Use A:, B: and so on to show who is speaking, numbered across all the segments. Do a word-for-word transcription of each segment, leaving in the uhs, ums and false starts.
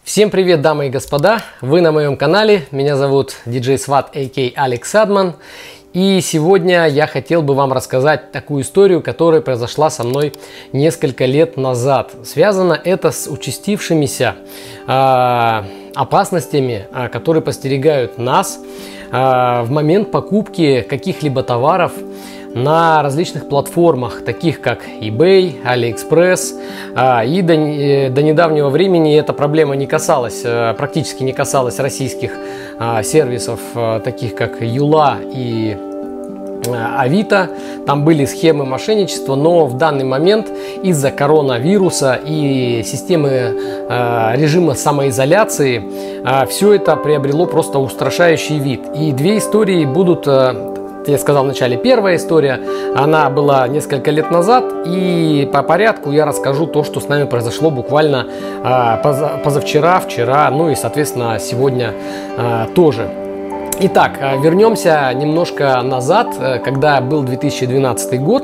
A: Всем привет, дамы и господа! Вы на моем канале. Меня зовут диджей Сват, а ка а Алекс Садман. И сегодня я хотел бы вам рассказать такую историю, которая произошла со мной несколько лет назад. Связано это с участившимися э, опасностями, э, которые подстерегают нас э, в момент покупки каких-либо товаров на различных платформах, таких как eBay, AliExpress. И до, до недавнего времени эта проблема не касалась, практически не касалась российских сервисов, таких как Юла и Авито. Там были схемы мошенничества, но в данный момент из-за коронавируса и системы режима самоизоляции все это приобрело просто устрашающий вид. И две истории будут... Я сказал вначале, первая история, она была несколько лет назад, и по порядку я расскажу то, что с нами произошло буквально э, позавчера, вчера, ну и, соответственно, сегодня э, тоже. Итак, вернемся немножко назад, когда был две тысячи двенадцатый год,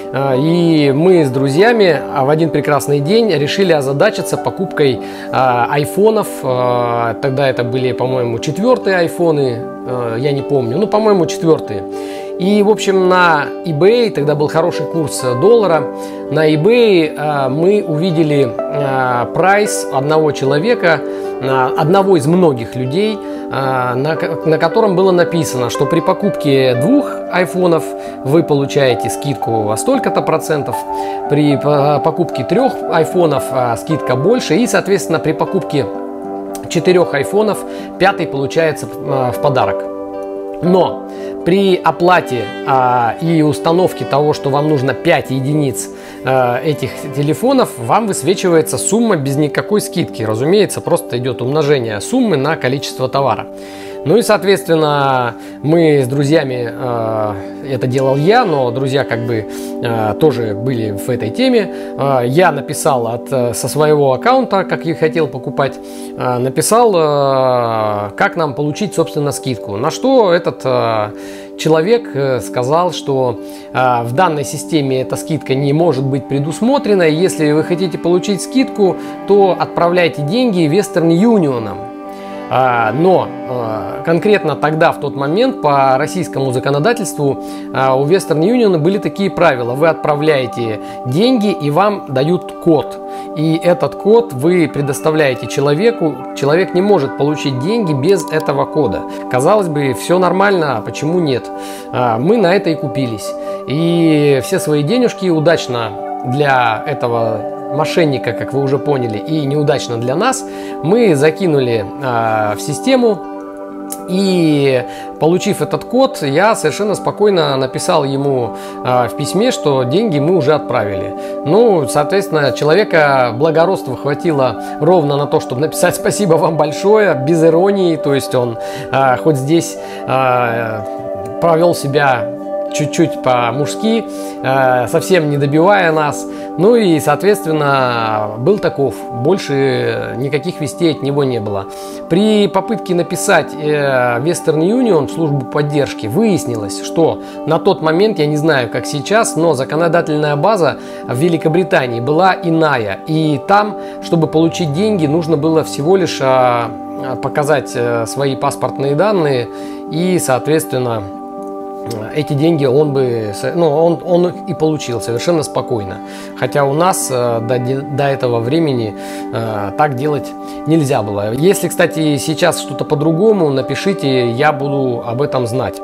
A: и мы с друзьями в один прекрасный день решили озадачиться покупкой айфонов. Тогда это были, по-моему, четвертые айфоны, я не помню, ну, по-моему, четвертые. И, в общем, на eBay, тогда был хороший курс доллара, на eBay мы увидели прайс одного человека, одного из многих людей, на, на котором было написано, что при покупке двух айфонов вы получаете скидку во столько-то процентов, при покупке трех айфонов скидка больше, и, соответственно, при покупке четырех айфонов пятый получается в подарок. Но при оплате а, и установке того, что вам нужно пять единиц а, этих телефонов, вам высвечивается сумма без никакой скидки. Разумеется, просто идет умножение суммы на количество товара. Ну и, соответственно, мы с друзьями, э, это делал я, но друзья как бы э, тоже были в этой теме. Э, я написал от, со своего аккаунта, как я хотел покупать, э, написал, э, как нам получить, собственно, скидку. На что этот э, человек э, сказал, что э, в данной системе эта скидка не может быть предусмотрена. И если вы хотите получить скидку, то отправляйте деньги Western Union. Но конкретно тогда, в тот момент, по российскому законодательству у Western Union были такие правила. Вы отправляете деньги, и вам дают код. И этот код вы предоставляете человеку. Человек не может получить деньги без этого кода. Казалось бы, все нормально, а почему нет? Мы на это и купились. И все свои денежки удачно для этого мошенника, как вы уже поняли, и неудачно для нас, мы закинули э, в систему. И, получив этот код, я совершенно спокойно написал ему э, в письме, что деньги мы уже отправили. Ну, соответственно, человека благородства хватило ровно на то, чтобы написать спасибо вам большое, без иронии. То есть он э, хоть здесь э, провел себя чуть-чуть по-мужски, э, совсем не добивая нас. Ну и, соответственно, был таков. Больше никаких вестей от него не было. При попытке написать э, Western Union в службу поддержки выяснилось, что на тот момент, я не знаю, как сейчас, но законодательная база в Великобритании была иная. И там, чтобы получить деньги, нужно было всего лишь э, показать э, свои паспортные данные и, соответственно, эти деньги он бы, ну, он, он и получил совершенно спокойно. Хотя у нас э, до, до этого времени э, так делать нельзя было. Если, кстати, сейчас что-то по-другому, напишите, я буду об этом знать.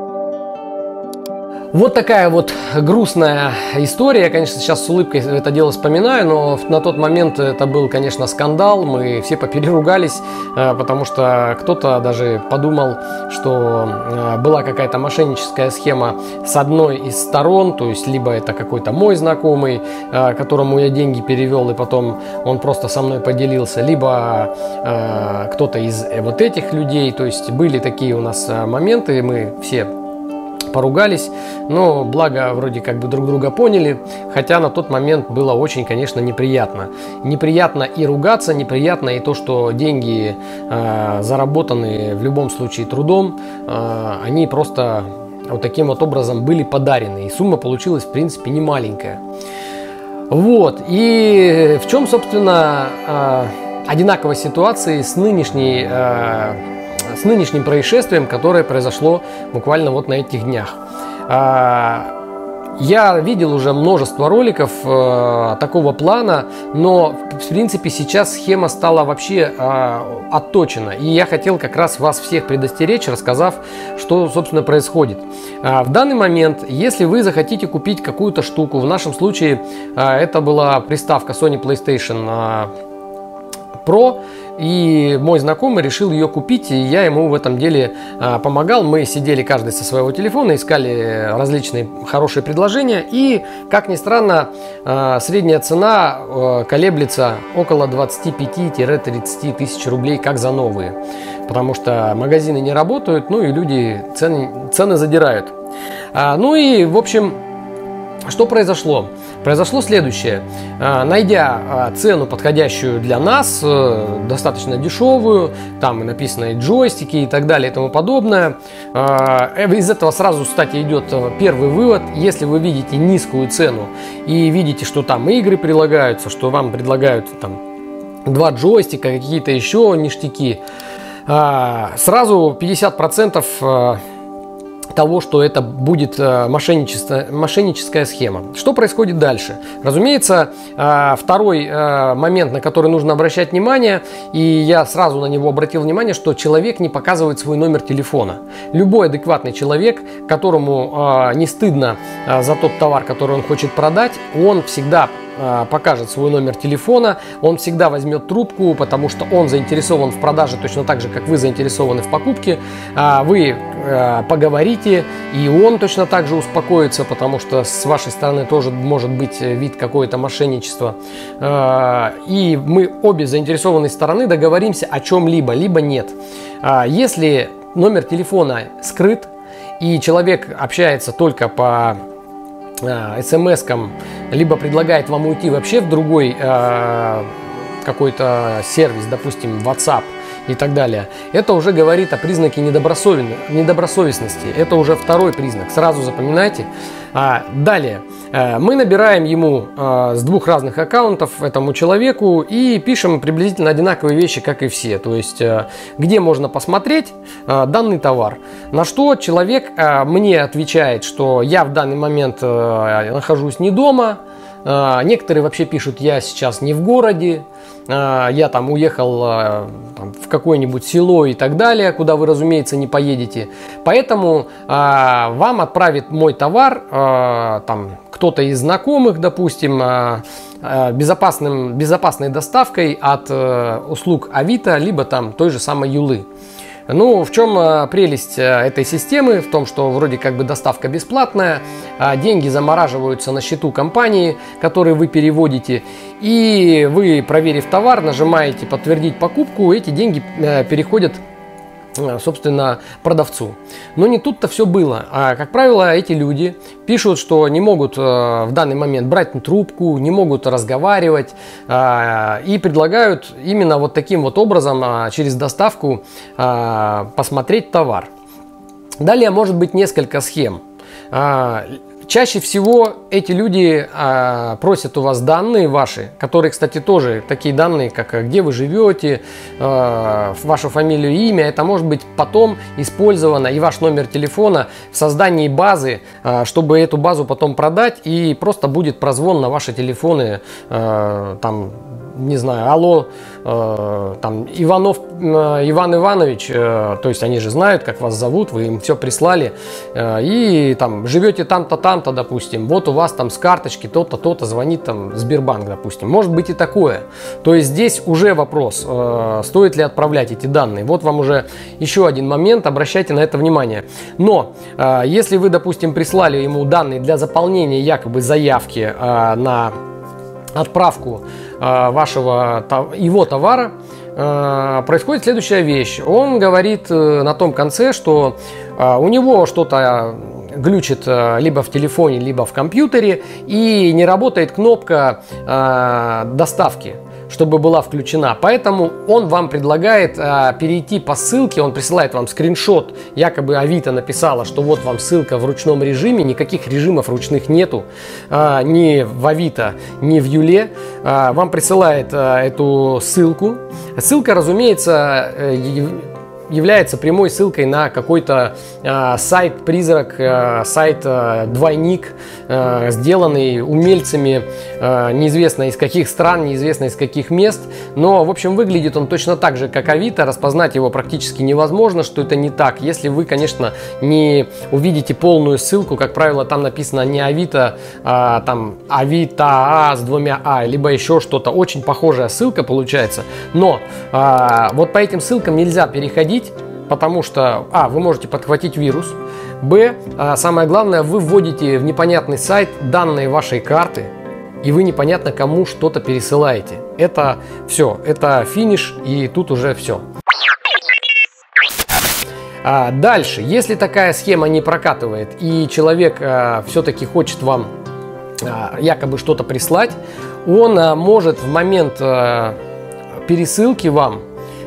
A: Вот такая вот грустная история. Я, конечно, сейчас с улыбкой это дело вспоминаю, но на тот момент это был, конечно, скандал. Мы все попереругались, потому что кто-то даже подумал, что была какая-то мошенническая схема с одной из сторон, то есть либо это какой-то мой знакомый, которому я деньги перевел, и потом он просто со мной поделился, либо кто-то из вот этих людей. То есть были такие у нас моменты, мы все поругались, но благо вроде как бы друг друга поняли, хотя на тот момент было очень, конечно, неприятно. Неприятно и ругаться, неприятно и то, что деньги, э, заработанные в любом случае трудом, э, они просто вот таким вот образом были подарены, и сумма получилась, в принципе, не маленькая. Вот, и в чем, собственно, э, одинаковой ситуации с нынешней, э, с нынешним происшествием, которое произошло буквально вот на этих днях. Я видел уже множество роликов э, такого плана, но в принципе сейчас схема стала вообще э, отточена. И я хотел как раз вас всех предостеречь, рассказав, что собственно происходит. Э, в данный момент, если вы захотите купить какую-то штуку, в нашем случае э, это была приставка Sony PlayStation э, Pro, и мой знакомый решил ее купить, и я ему в этом деле а, помогал. Мы сидели каждый со своего телефона, искали различные хорошие предложения, и, как ни странно, а, средняя цена а, колеблется около двадцати пяти — тридцати тысяч рублей, как за новые, потому что магазины не работают, ну и люди цены, цены задирают. А, ну и, в общем, что произошло? Произошло следующее. Найдя цену, подходящую для нас, достаточно дешевую, там и написано и джойстики и так далее и тому подобное, из этого сразу, кстати, идет первый вывод. Если вы видите низкую цену и видите, что там игры прилагаются, что вам предлагают там два джойстика, какие-то еще ништяки, сразу пятьдесят процентов того, что это будет мошенническая, мошенническая схема. Что происходит дальше? Разумеется, второй момент, на который нужно обращать внимание, и я сразу на него обратил внимание, что человек не показывает свой номер телефона. Любой адекватный человек, которому не стыдно за тот товар, который он хочет продать, он всегда покажет свой номер телефона, он всегда возьмет трубку, потому что он заинтересован в продаже точно так же, как вы заинтересованы в покупке. Вы поговорите, и он точно так же успокоится, потому что с вашей стороны тоже может быть вид какое-то мошенничество. И мы обе заинтересованные стороны договоримся о чем-либо, либо нет. Если номер телефона скрыт, и человек общается только по смс-кам, либо предлагает вам уйти вообще в другой э, какой-то сервис, допустим, WhatsApp и так далее, это уже говорит о признаке недобросовестности. Это уже второй признак, сразу запоминайте. А, далее, э, мы набираем ему э, с двух разных аккаунтов этому человеку и пишем приблизительно одинаковые вещи, как и все. То есть, э, где можно посмотреть э, данный товар. На что человек э, мне отвечает, что я в данный момент э, нахожусь не дома. Э, некоторые вообще пишут, я сейчас не в городе. Я там уехал там, в какое-нибудь село и так далее, куда вы, разумеется, не поедете. Поэтому э, вам отправит мой товар э, там кто-то из знакомых, допустим, э, э, безопасным, безопасной доставкой от э, услуг Авито, либо там той же самой Юлы. Ну, в чем э, прелесть э, этой системы? В том, что вроде как бы доставка бесплатная, э, деньги замораживаются на счету компании, который вы переводите, и вы, проверив товар, нажимаете «Подтвердить покупку», эти деньги э, переходят, э, собственно, продавцу. Но не тут-то все было. А, как правило, эти люди пишут, что не могут э, в данный момент брать трубку, не могут разговаривать э, и предлагают именно вот таким вот образом э, через доставку э, посмотреть товар. Далее может быть несколько схем. Э, Чаще всего эти люди э, просят у вас данные ваши, которые, кстати, тоже такие данные, как где вы живете, э, вашу фамилию и имя. Это может быть потом использовано, и ваш номер телефона в создании базы, э, чтобы эту базу потом продать, и просто будет прозвон на ваши телефоны, э, там, не знаю, алло, э, там, Иванов э, Иван Иванович, э, то есть они же знают, как вас зовут, вы им все прислали, э, и там живете там-то, там-то, допустим, вот у вас там с карточки то-то, то-то, звонит там Сбербанк, допустим. Может быть и такое. То есть здесь уже вопрос, э, стоит ли отправлять эти данные. Вот вам уже еще один момент, обращайте на это внимание. Но э, если вы, допустим, прислали ему данные для заполнения якобы заявки э, на отправку э, вашего, его товара, э, происходит следующая вещь. Он говорит э, на том конце, что э, у него что-то глючит э, либо в телефоне, либо в компьютере, и не работает кнопка э, доставки. чтобы была включена. Поэтому он вам предлагает а, перейти по ссылке, он присылает вам скриншот, якобы Авито написала, что вот вам ссылка в ручном режиме, никаких режимов ручных нету, а, ни в Авито, ни в Юле. А, вам присылает а, эту ссылку. Ссылка, разумеется, является прямой ссылкой на какой-то э, сайт-призрак, э, сайт-двойник, э, сделанный умельцами, э, неизвестно из каких стран, неизвестно из каких мест. Но, в общем, выглядит он точно так же, как Авито. Распознать его практически невозможно, что это не так. Если вы, конечно, не увидите полную ссылку, как правило, там написано не Авито, а там Авито с двумя А, либо еще что-то. Очень похожая ссылка получается. Но э, вот по этим ссылкам нельзя переходить, потому что, а, вы можете подхватить вирус, б, самое главное, вы вводите в непонятный сайт данные вашей карты, и вы непонятно кому что-то пересылаете. Это все, это финиш, и тут уже все. А дальше, если такая схема не прокатывает, и человек а, все-таки хочет вам а, якобы что-то прислать, он а, может в момент а, пересылки вам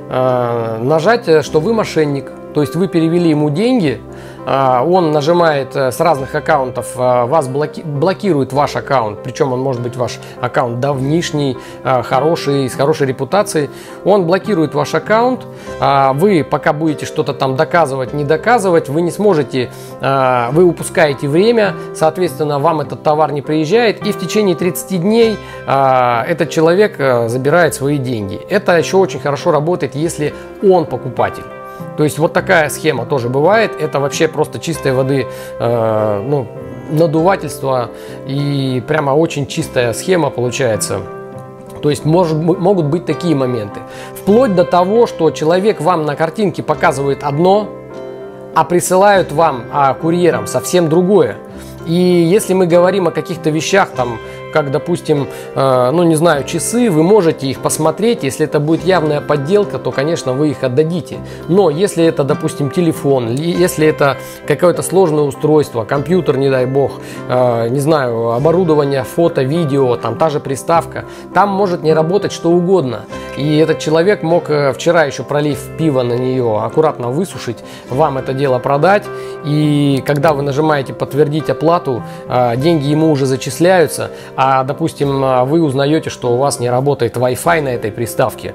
A: нажать, что вы мошенник, то есть вы перевели ему деньги, он нажимает с разных аккаунтов, вас блоки... блокирует ваш аккаунт, причем он может быть ваш аккаунт давнишний, хороший, с хорошей репутацией, он блокирует ваш аккаунт, вы пока будете что-то там доказывать, не доказывать, вы не сможете, вы упускаете время, соответственно, вам этот товар не приезжает, и в течение тридцати дней этот человек забирает свои деньги. Это еще очень хорошо работает, если он покупатель. То есть вот такая схема тоже бывает. Это вообще просто чистой воды э, ну, надувательство и прямо очень чистая схема получается. То есть может, могут быть такие моменты. Вплоть до того, что человек вам на картинке показывает одно, а присылают вам а, курьером совсем другое. И если мы говорим о каких-то вещах, там, как, допустим, э, ну, не знаю, часы, вы можете их посмотреть. Если это будет явная подделка, то, конечно, вы их отдадите. Но если это, допустим, телефон, если это какое-то сложное устройство, компьютер, не дай бог, э, не знаю, оборудование, фото, видео, там, та же приставка, там может не работать что угодно. И этот человек мог вчера еще, пролив пиво на нее, аккуратно высушить, вам это дело продать. И когда вы нажимаете «Подтвердить оплату», деньги ему уже зачисляются. А, допустим, вы узнаете, что у вас не работает Wi-Fi на этой приставке.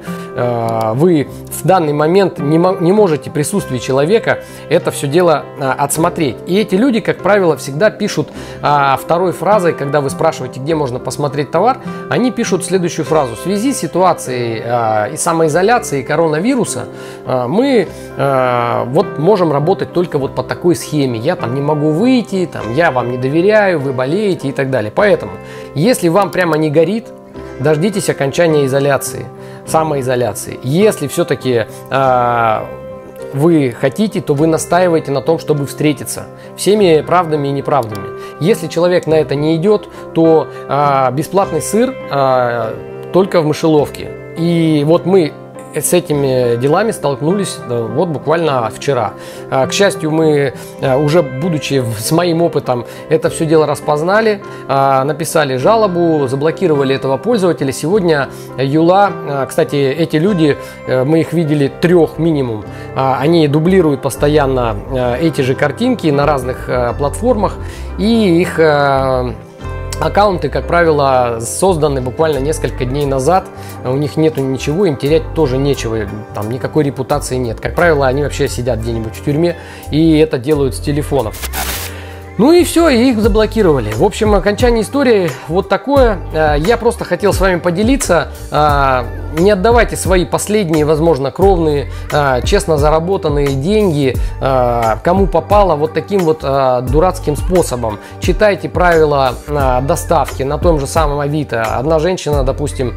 A: Вы в данный момент не, не можете в присутствии человека это все дело отсмотреть. И эти люди, как правило, всегда пишут второй фразой, когда вы спрашиваете, где можно посмотреть товар, они пишут следующую фразу: в связи с ситуацией и самоизоляцией коронавируса мы вот можем работать только вот по такой схеме. Я там не могу выйти, там, я вам не доверяю, вы болеете и так далее. Поэтому, если вам прямо не горит, дождитесь окончания изоляции, самоизоляции. Если все-таки э, вы хотите, то вы настаиваете на том, чтобы встретиться всеми правдами и неправдами. Если человек на это не идет, то э, бесплатный сыр э, только в мышеловке. И вот мы с этими делами столкнулись вот буквально вчера. К счастью, мы уже, будучи с моим опытом, это все дело распознали, написали жалобу, заблокировали этого пользователя. Сегодня Юла, кстати, эти люди, мы их видели трех минимум, они дублируют постоянно эти же картинки на разных платформах, и их аккаунты, как правило, созданы буквально несколько дней назад, у них нету ничего, им терять тоже нечего, там никакой репутации нет. Как правило, они вообще сидят где-нибудь в тюрьме и это делают с телефонов. Ну и все, и их заблокировали. В общем, окончание истории вот такое. Я просто хотел с вами поделиться. Не отдавайте свои последние, возможно, кровные, честно заработанные деньги кому попало вот таким вот дурацким способом. Читайте правила доставки на том же самом Авито. Одна женщина, допустим,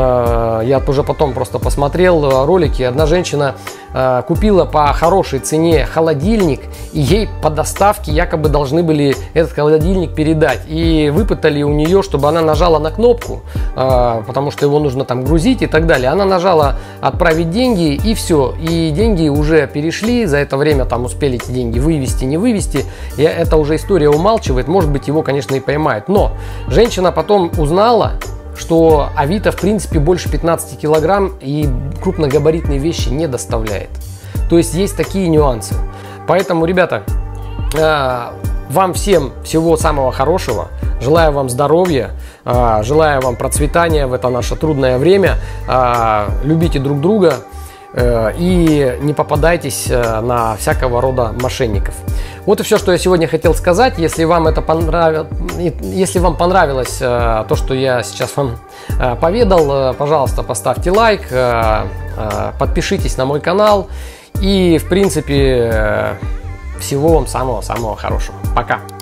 A: я уже потом просто посмотрел ролики, одна женщина купила по хорошей цене холодильник, и ей по доставке якобы должны были этот холодильник передать. И выпытали у нее, чтобы она нажала на кнопку, потому что его нужно там грузить и так далее. Она нажала «Отправить деньги», и все. И деньги уже перешли. За это время там успели эти деньги вывести, не вывести. И это уже история умалчивает. Может быть, его, конечно, и поймают. Но женщина потом узнала, что Авито в принципе больше пятнадцати килограмм и крупногабаритные вещи не доставляет. То есть есть такие нюансы. Поэтому, ребята, вам всем всего самого хорошего. Желаю вам здоровья, желаю вам процветания в это наше трудное время. Любите друг друга и не попадайтесь на всякого рода мошенников. Вот и все, что я сегодня хотел сказать. Если вам это понравилось, если вам понравилось то, что я сейчас вам поведал, пожалуйста, поставьте лайк, подпишитесь на мой канал и, в принципе, всего вам самого-самого хорошего. Пока!